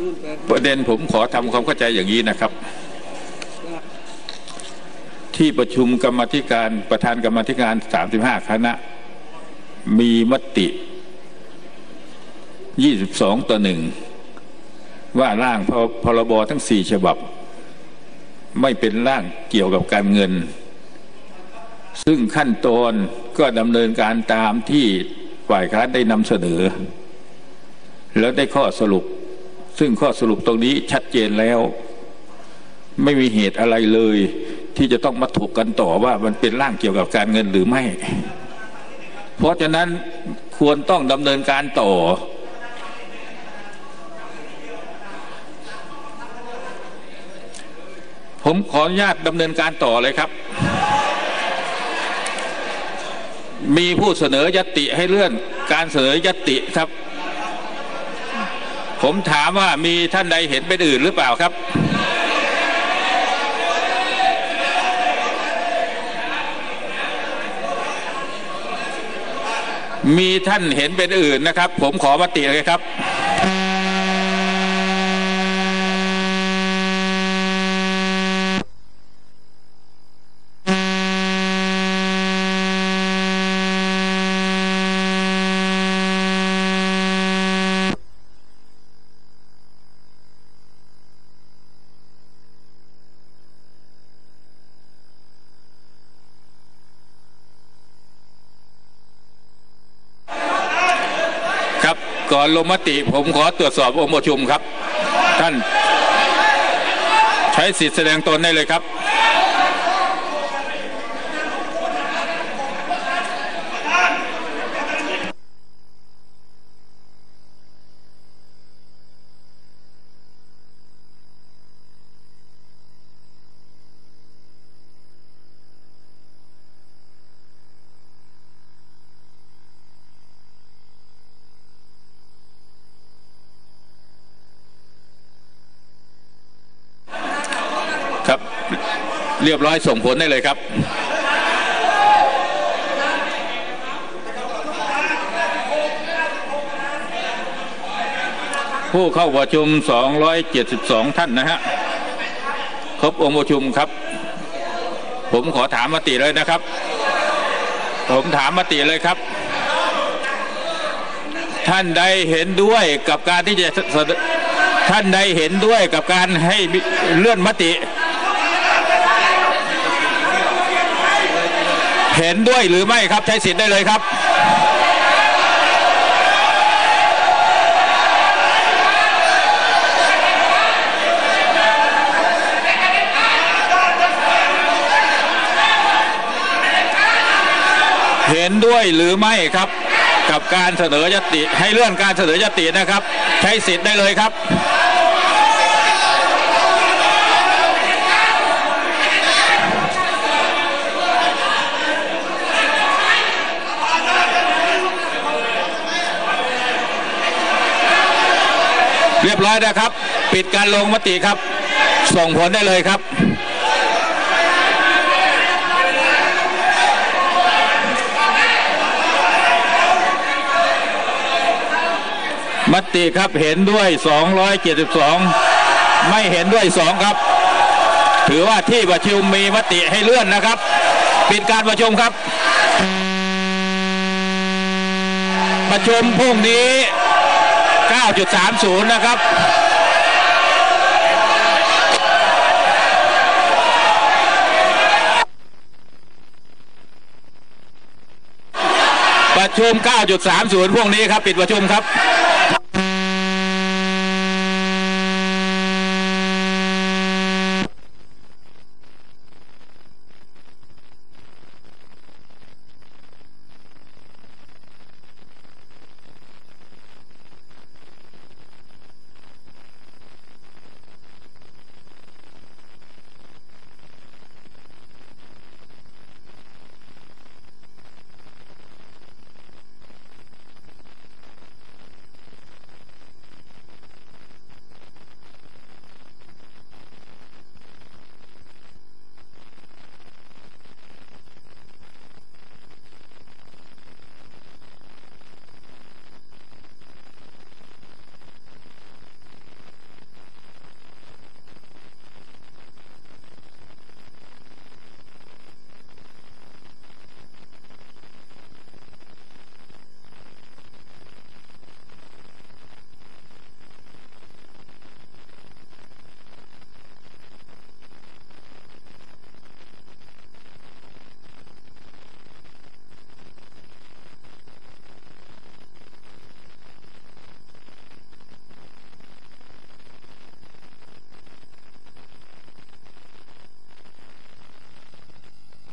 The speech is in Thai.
ประเด็นผมขอทำความเข้าใจอย่างนี้นะครับที่ประชุมกรรมาธิการประธานกรรมาธิการ35คณะมีมติ22-1ว่าร่างพรบทั้ง4ฉบับไม่เป็นร่างเกี่ยวกับการเงินซึ่งขั้นตอนก็ดำเนินการตามที่ฝ่ายค้านได้นำเสนอแล้วได้ข้อสรุปซึ่งข้อสรุปตรงนี้ชัดเจนแล้วไม่มีเหตุอะไรเลยที่จะต้องมาถกกันต่อว่ามันเป็นร่างเกี่ยวกับการเงินหรือไม่เพราะฉะนั้นควรต้องดำเนินการต่อผมขออนุญาตดำเนินการต่อเลยครับมีผู้เสนอญัตติให้เลื่อนการเสนอญัตติครับผมถามว่ามีท่านใดเห็นเป็นอื่นหรือเปล่าครับมีท่านเห็นเป็นอื่นนะครับผมขอมติเลยครับก่อนลงมติผมขอตรวจสอบองค์ประชุมครับท่านใช้สิทธิแสดงตนได้เลยครับครับเรียบร้อยส่งผลได้เลยครับผู้เข้าประชุม272ท่านนะฮะครบองค์ประชุมครับผมขอถามมติเลยนะครับผมถามมติเลยครับท่านใดเห็นด้วยกับการที่จะท่านใดเห็นด้วยกับการให้เลื่อนมติเห็นด้วยหรือไม่ครับใช้สิทธิ์ได้เลยครับเห็นด้วยหรือไม่ครับกับการเสนอญัตติให้เลื่อนการเสนอญัตตินะครับใช้สิทธิ์ได้เลยครับเรียบร้อยนะครับปิดการลงมติครับส่งผลได้เลยครับมติครับเห็นด้วย272ไม่เห็นด้วย2ครับถือว่าที่ประชุมมีมติให้เลื่อนนะครับปิดการประชุมครับประชุมพรุ่งนี้9.30 นะครับประชุม 9.30 พรุ่งนี้ครับปิดประชุมครับ